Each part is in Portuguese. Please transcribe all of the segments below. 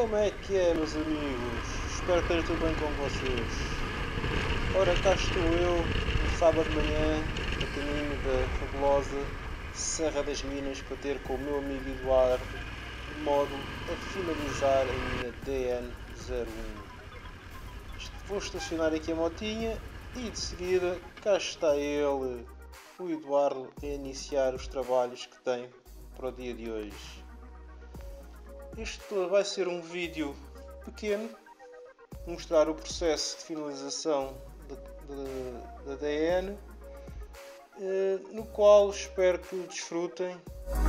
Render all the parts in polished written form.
Como é que é, meus amigos? Espero que esteja tudo bem com vocês. Ora, cá estou eu, no sábado de manhã, a caminho da fabulosa Serra das Minas, para ter com o meu amigo Eduardo, de modo a finalizar a minha DN01. Vou estacionar aqui a motinha e de seguida cá está ele, o Eduardo, a iniciar os trabalhos que tem para o dia de hoje. Isto vai ser um vídeo pequeno, mostrar o processo de finalização da DN, no qual espero que desfrutem.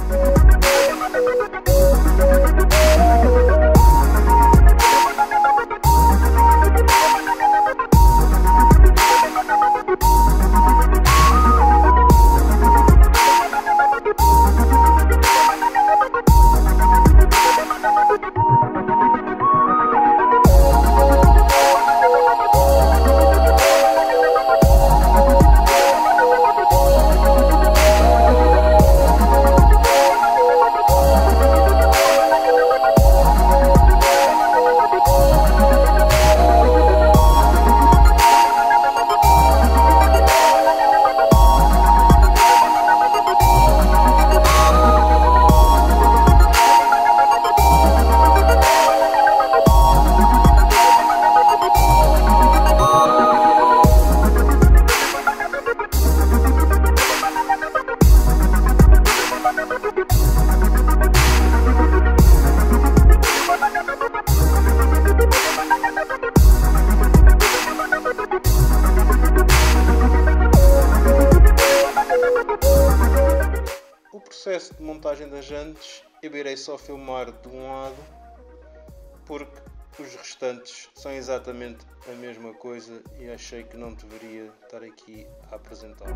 O processo de montagem das jantes eu irei só filmar de um lado, porque os restantes são exatamente a mesma coisa e achei que não deveria estar aqui a apresentar.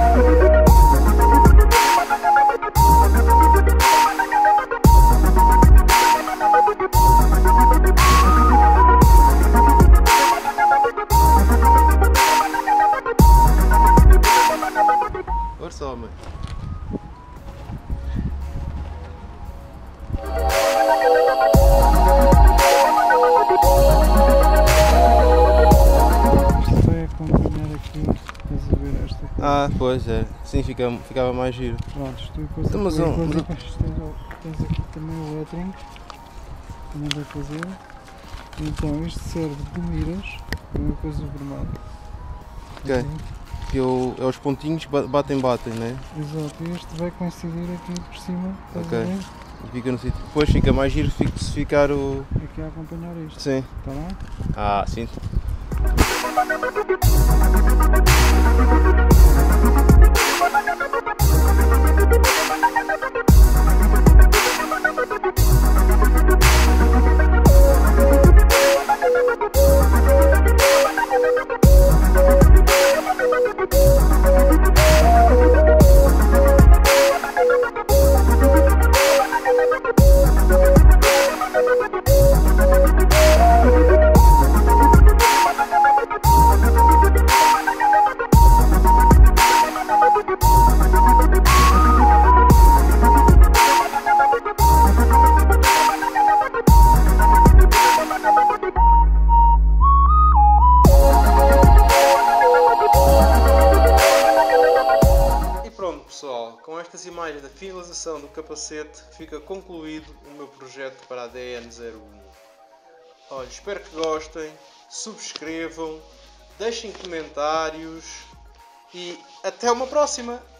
Força, homem! Ah, pois é, sim, ficava mais giro. Pronto, tu depois tens aqui também o lettering, também vai fazer. Então isto serve de miras, uma coisa vermelha. Ok, que é os pontinhos batem, né? Exato, e este vai coincidir aqui por cima, ok. Fica no sítio. Depois fica mais giro se ficar o... aqui a acompanhar isto. Sim. Está bem? Ah, sim. Pessoal, com estas imagens da finalização do capacete fica concluído o meu projeto para a DN01. Olha, espero que gostem, subscrevam, deixem comentários e até uma próxima!